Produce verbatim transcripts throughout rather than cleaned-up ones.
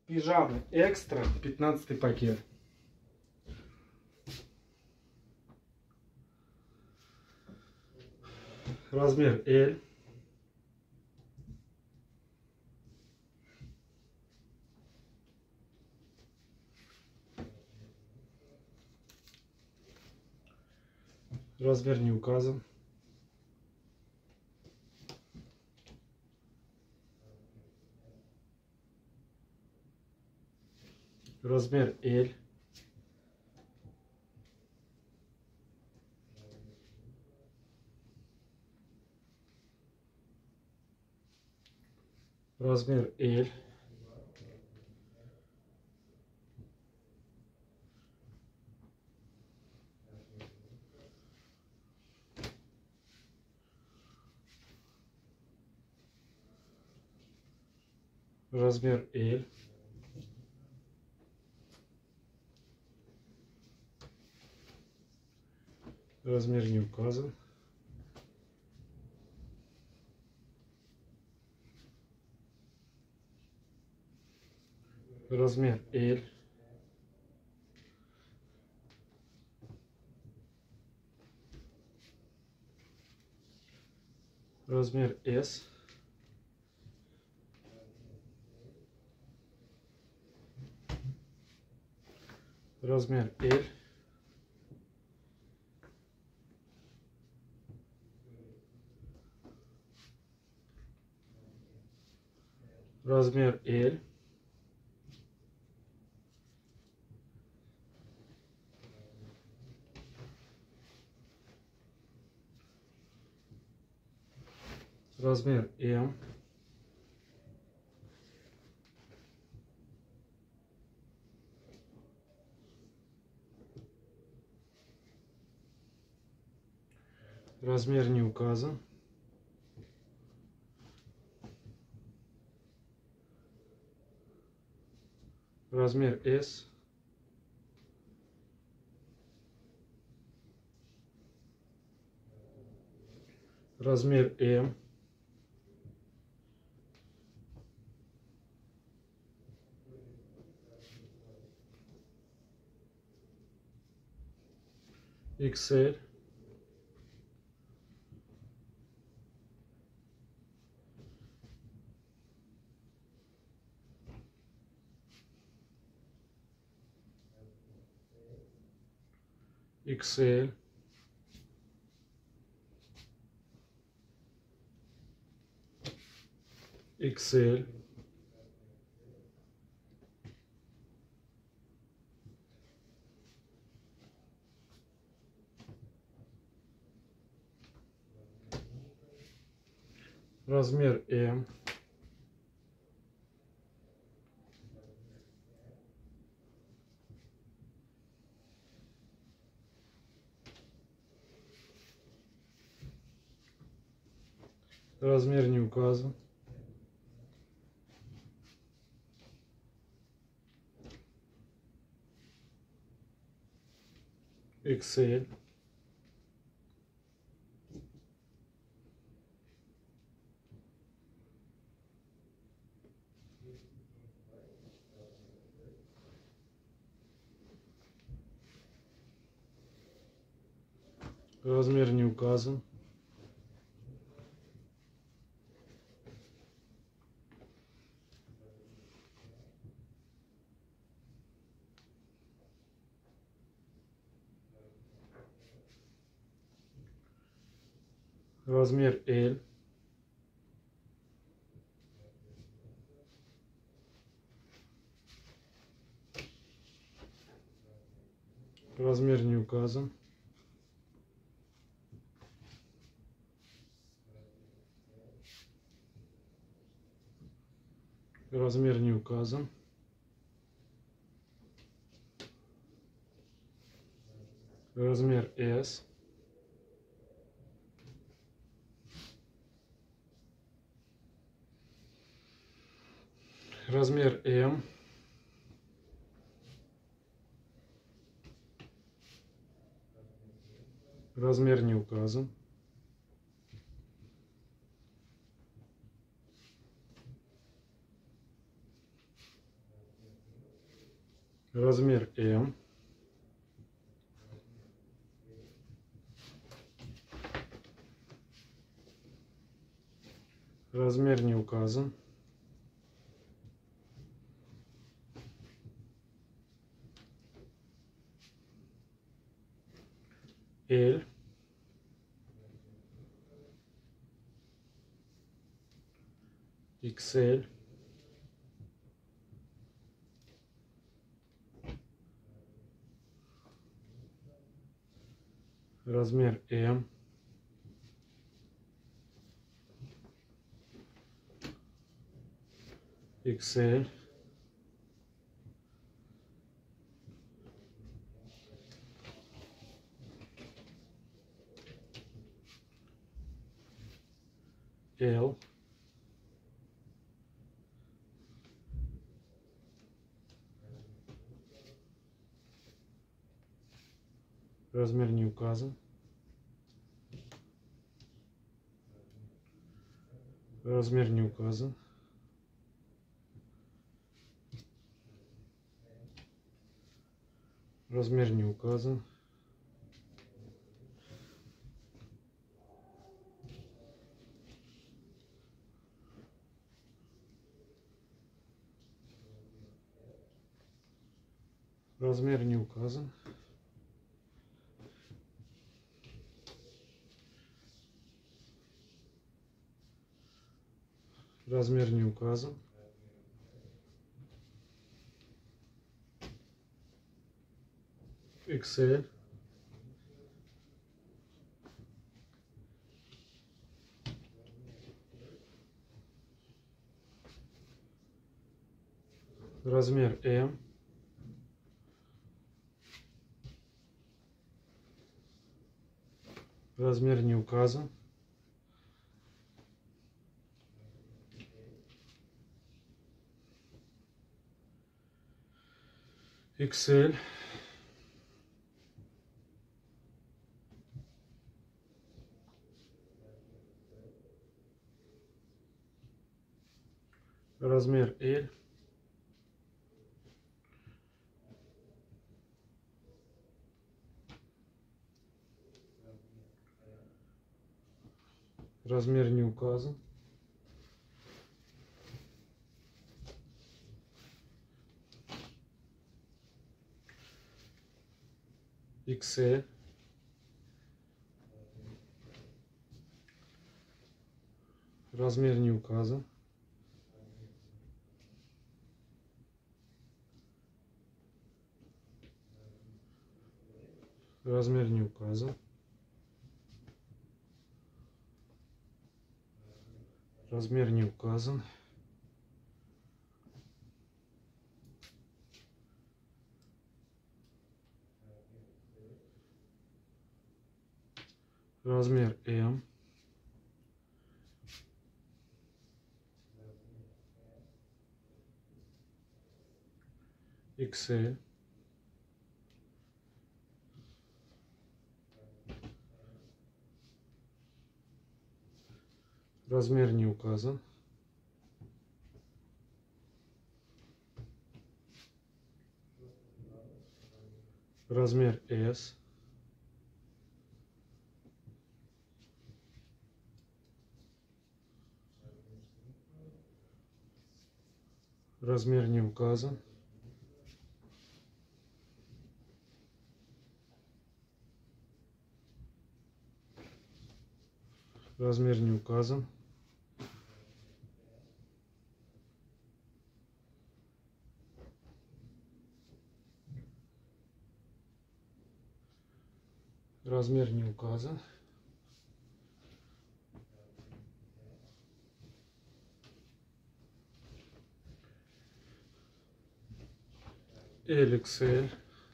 Пижамы экстра, пятнадцатый пакет. Размер L. Размер не указан. Размер L. Размер L. Размер L. Размер не указан. Размер L. Размер S. Размер L. Размер L. Размер М. Размер не указан. Размер S. Размер М. икс эль. икс эль. икс эль. Размер М. Размер не указан. икс эль. Размер не указан. Размер L. Размер не указан. Размер не указан. Размер S. Размер М. Размер не указан. размер М, размер не указан, L, икс эль, размер М, икс эль, L, размер не указан, размер не указан, размер не указан, размер не указан, размер не указан, икс эль, размер М, размер не указан, икс эль, размер L, размер не указан, икс эль, размер не указан, размер не указан, размер не указан, размер М, икс эль, размер не указан, размер S, размер не указан, размер не указан, размер не указан, L икс эль,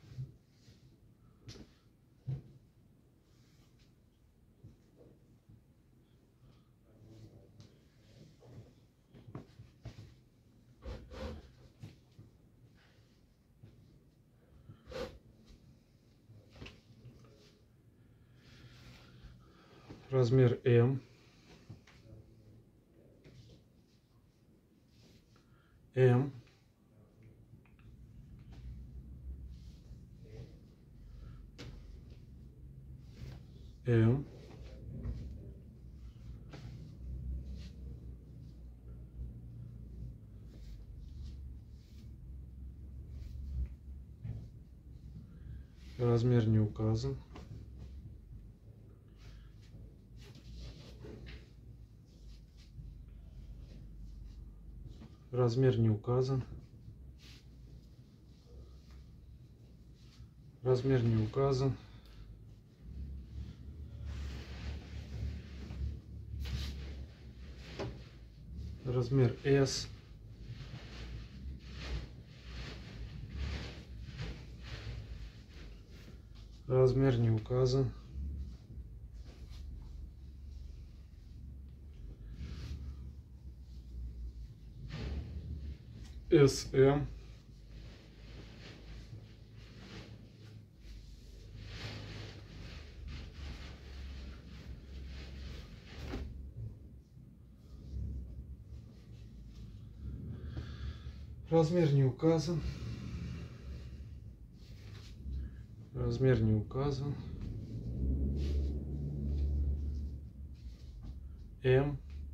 размер М, М, М, размер не указан, размер не указан, размер не указан, размер S, размер не указан, эс эм, размер не указан, размер не указан, М,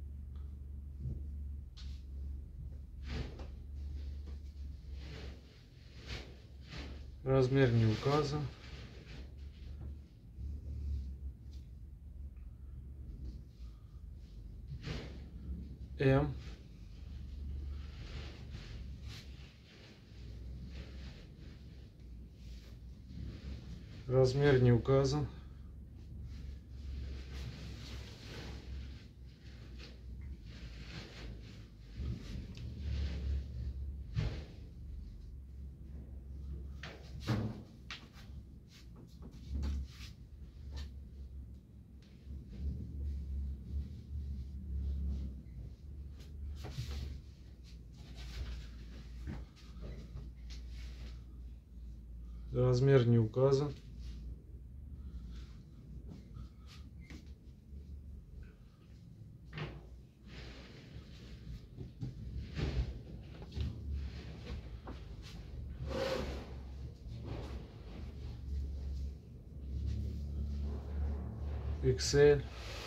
размер не указан, М, размер не указан, размер не указан, икс эль,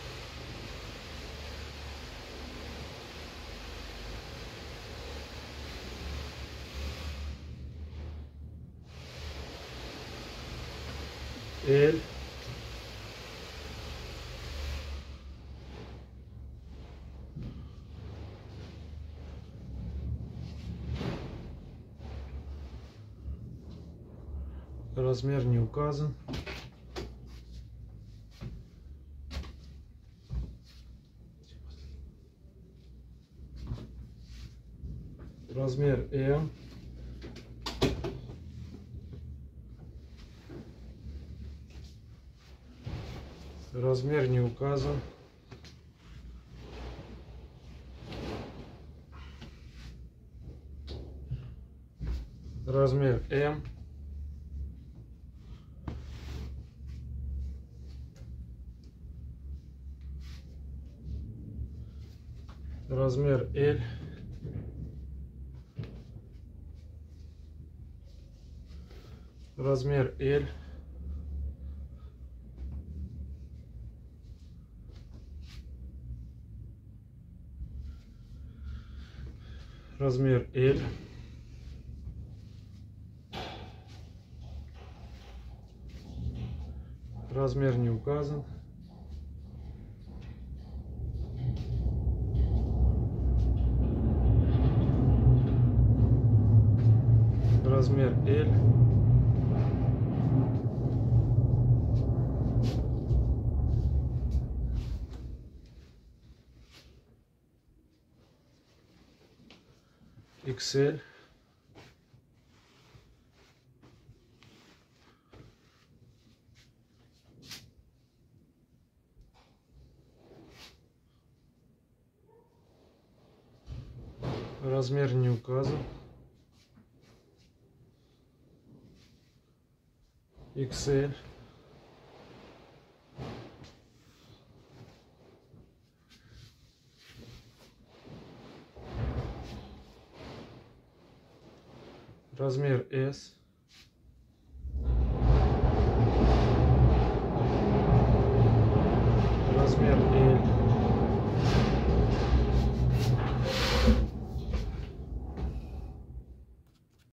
L, размер не указан, размер М, размер не указан, размер М, размер L, размер L, размер L, размер не указан, размер L, икс эль, размер не указан, икс эль, размер S, размер L,